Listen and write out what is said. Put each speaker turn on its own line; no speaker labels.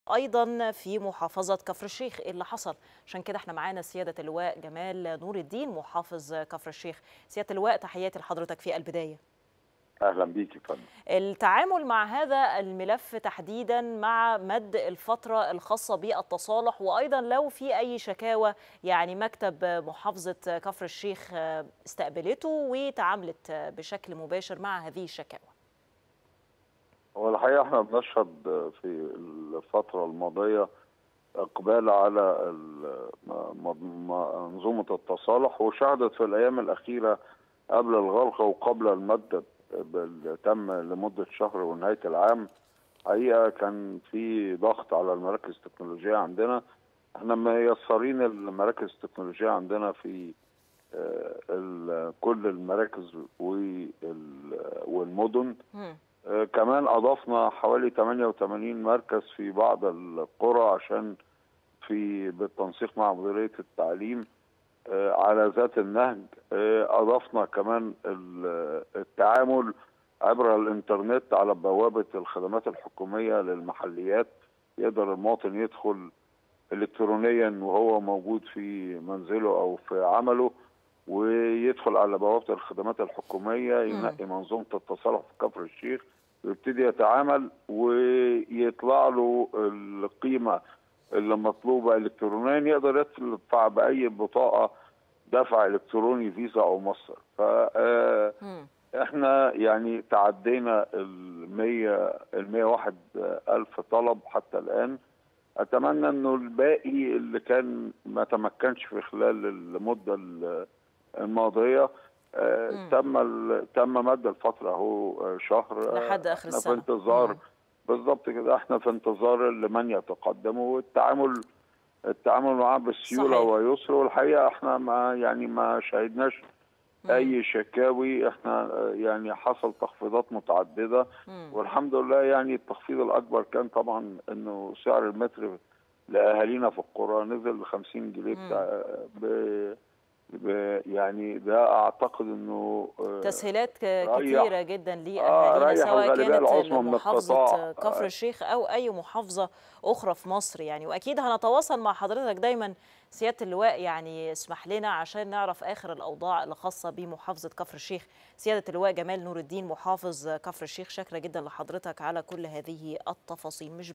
أيضا في محافظة كفر الشيخ. إيه اللي حصل؟ عشان كده احنا معانا سيادة اللواء جمال نور الدين محافظ كفر الشيخ. سيادة اللواء، تحياتي لحضرتك في البداية.
اهلا بيك يا فندم.
التعامل مع هذا الملف تحديدا مع مد الفترة الخاصة بالتصالح، وأيضا لو في أي شكاوى يعني مكتب محافظة كفر الشيخ استقبلته وتعاملت بشكل مباشر مع هذه الشكاوى.
هو الحقيقه احنا بنشهد في الفتره الماضيه اقبال على منظومه التصالح، وشهدت في الايام الاخيره قبل الغلق وقبل المد تم لمده شهر ونهايه العام. حقيقه كان في ضغط على المراكز التكنولوجيه عندنا. احنا ميسرين المراكز التكنولوجيه عندنا في كل المراكز والمدن. كمان أضفنا حوالي 88 مركز في بعض القرى عشان بالتنسيق مع مديرية التعليم على ذات النهج. أضفنا كمان التعامل عبر الإنترنت على بوابة الخدمات الحكومية للمحليات. يقدر المواطن يدخل إلكترونيا وهو موجود في منزله أو في عمله، ويدخل على بوابة الخدمات الحكومية، ينقي منظومة التصالح في كفر الشيخ ويبتدي يتعامل ويطلع له القيمة اللي مطلوبة إلكترونيا. يقدر يدفع بأي بطاقة دفع إلكتروني، فيزا أو مصر. احنا يعني تعدينا ال 101 ألف طلب حتى الآن. أتمنى إنه الباقي اللي كان ما تمكنش في خلال المدة الماضية تم مد الفترة اهو شهر.
لحد آخر
احنا في
السنة.
انتظار. بالظبط كده، احنا في انتظار لمن يتقدم، والتعامل معاه بسيولة
صحيح.
ويسر. والحقيقة احنا ما شهدناش اي شكاوي. احنا يعني حصل تخفيضات متعددة والحمد لله. يعني التخفيض الاكبر كان طبعا انه سعر المتر لاهالينا في القرى نزل ب 50 جنيه يعني ده اعتقد انه
تسهيلات
ريح
كتيرة جدا لأهالينا،
ريح
سواء
الغالبيه
كانت
العظمى من القطاع.
محافظة كفر الشيخ أو أي محافظة أخرى في مصر يعني. وأكيد هنتواصل مع حضرتك دايما سيادة اللواء، يعني اسمح لنا عشان نعرف آخر الأوضاع الخاصة بمحافظة كفر الشيخ. سيادة اللواء جمال نور الدين محافظ كفر الشيخ، شاكرة جدا لحضرتك على كل هذه التفاصيل. مش